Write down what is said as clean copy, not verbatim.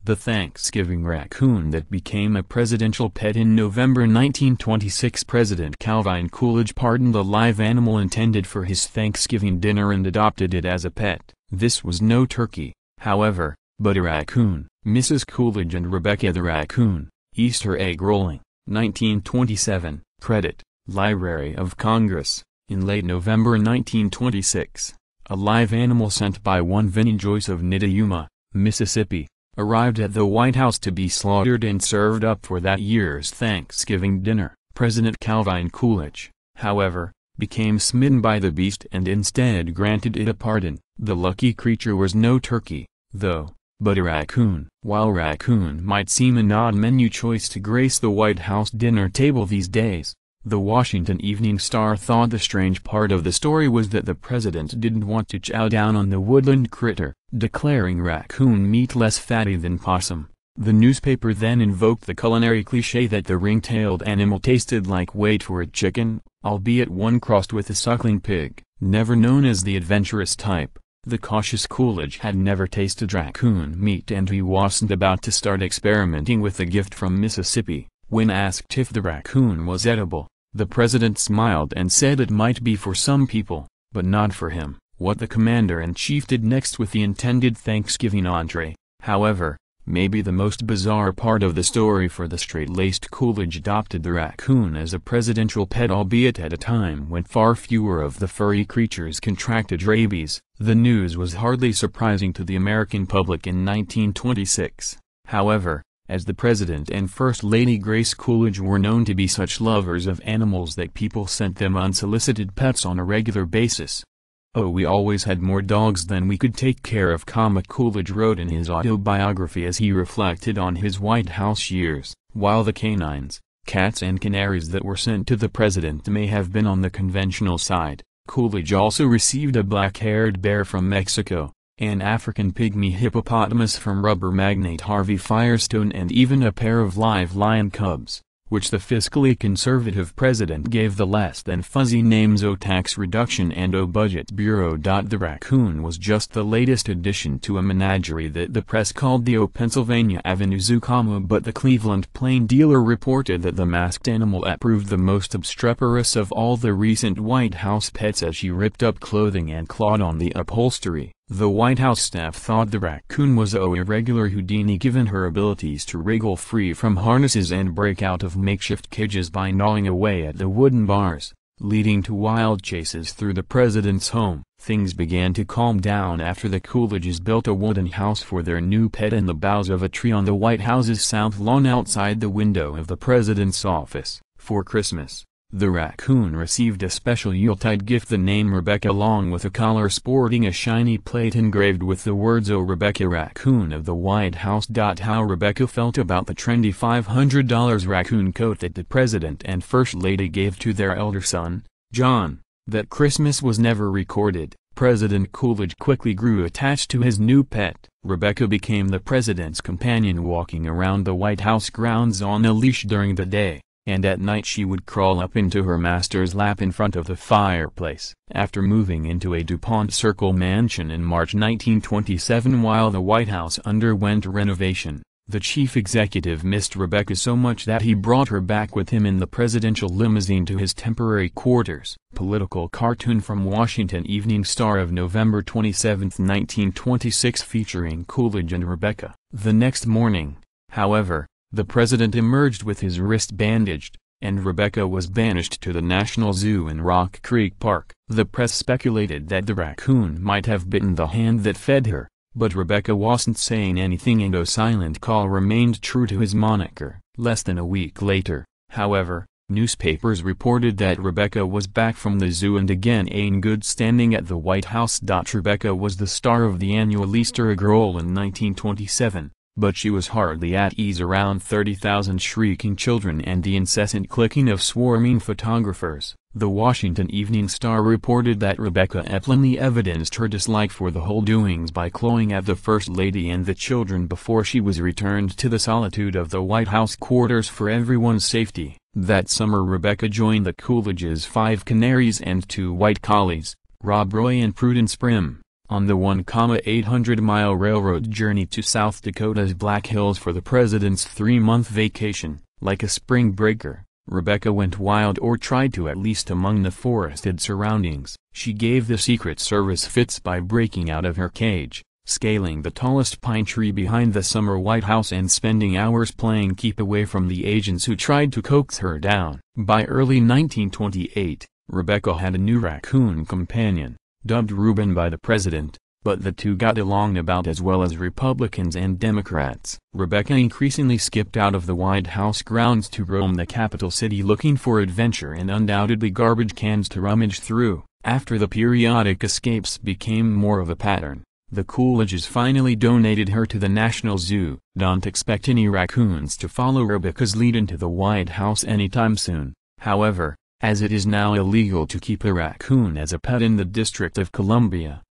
The Thanksgiving raccoon that became a presidential pet. In November 1926, President Calvin Coolidge pardoned a live animal intended for his Thanksgiving dinner and adopted it as a pet. This was no turkey, however, but a raccoon. Mrs. Coolidge and Rebecca the Raccoon, Easter egg rolling, 1927, credit, Library of Congress. In late November 1926, a live animal sent by one Vinnie Joyce of Nidayuma, Mississippi, arrived at the White House to be slaughtered and served up for that year's Thanksgiving dinner. President Calvin Coolidge, however, became smitten by the beast and instead granted it a pardon. The lucky creature was no turkey, though, but a raccoon. While raccoon might seem an odd menu choice to grace the White House dinner table these days, the Washington Evening Star thought the strange part of the story was that the president didn't want to chow down on the woodland critter, declaring raccoon meat less fatty than possum. The newspaper then invoked the culinary cliché that the ring-tailed animal tasted like wait-for-it chicken, albeit one crossed with a suckling pig. Never known as the adventurous type, the cautious Coolidge had never tasted raccoon meat, and he wasn't about to start experimenting with the gift from Mississippi. When asked if the raccoon was edible, the president smiled and said it might be for some people, but not for him. What the commander-in-chief did next with the intended Thanksgiving entree, however, may be the most bizarre part of the story, for the straight-laced Coolidge adopted the raccoon as a presidential pet, albeit at a time when far fewer of the furry creatures contracted rabies. The news was hardly surprising to the American public in 1926. However, as the President and First Lady Grace Coolidge were known to be such lovers of animals that people sent them unsolicited pets on a regular basis. "Oh, we always had more dogs than we could take care of," Coolidge wrote in his autobiography as he reflected on his White House years. While the canines, cats and canaries that were sent to the president may have been on the conventional side, Coolidge also received a black-haired bear from Mexico, an African pygmy hippopotamus from rubber magnate Harvey Firestone, and even a pair of live lion cubs, which the fiscally conservative president gave the less-than-fuzzy names O Tax Reduction and O Budget Bureau. The raccoon was just the latest addition to a menagerie that the press called the O Pennsylvania Avenue Zoo, but the Cleveland Plain Dealer reported that the masked animal proved the most obstreperous of all the recent White House pets as she ripped up clothing and clawed on the upholstery. The White House staff thought the raccoon was a irregular Houdini, given her abilities to wriggle free from harnesses and break out of makeshift cages by gnawing away at the wooden bars, leading to wild chases through the president's home. Things began to calm down after the Coolidges built a wooden house for their new pet in the boughs of a tree on the White House's south lawn outside the window of the president's office. For Christmas, the raccoon received a special Yuletide gift, the name Rebecca, along with a collar sporting a shiny plate engraved with the words "O Rebecca Raccoon of the White House." How Rebecca felt about the trendy $500 raccoon coat that the president and first lady gave to their elder son, John, that Christmas was never recorded. President Coolidge quickly grew attached to his new pet. Rebecca became the president's companion, walking around the White House grounds on a leash during the day, and at night she would crawl up into her master's lap in front of the fireplace. After moving into a DuPont Circle mansion in March 1927 while the White House underwent renovation, the chief executive missed Rebecca so much that he brought her back with him in the presidential limousine to his temporary quarters. Political cartoon from Washington Evening Star of November 27, 1926, featuring Coolidge and Rebecca. The next morning, however, the president emerged with his wrist bandaged, and Rebecca was banished to the National Zoo in Rock Creek Park. The press speculated that the raccoon might have bitten the hand that fed her, but Rebecca wasn't saying anything, and O Silent Call remained true to his moniker. Less than a week later, however, newspapers reported that Rebecca was back from the zoo and again in good standing at the White House. Rebecca was the star of the annual Easter egg roll in 1927. But she was hardly at ease around 30,000 shrieking children and the incessant clicking of swarming photographers. The Washington Evening Star reported that Rebecca plainly evidenced her dislike for the whole doings by clawing at the First Lady and the children before she was returned to the solitude of the White House quarters for everyone's safety. That summer Rebecca joined the Coolidges' 5 canaries and 2 white collies, Rob Roy and Prudence Prim, On the 1,800-mile railroad journey to South Dakota's Black Hills for the president's 3-month vacation, like a spring breaker, Rebecca went wild, or tried to at least, among the forested surroundings. She gave the Secret Service fits by breaking out of her cage, scaling the tallest pine tree behind the summer White House, and spending hours playing keep away from the agents who tried to coax her down. By early 1928, Rebecca had a new raccoon companion, dubbed Reuben by the president, but the two got along about as well as Republicans and Democrats. Rebecca increasingly skipped out of the White House grounds to roam the capital city looking for adventure and undoubtedly garbage cans to rummage through. After the periodic escapes became more of a pattern, the Coolidges finally donated her to the National Zoo. Don't expect any raccoons to follow Rebecca's lead into the White House anytime soon, however, as it is now illegal to keep a raccoon as a pet in the District of Columbia.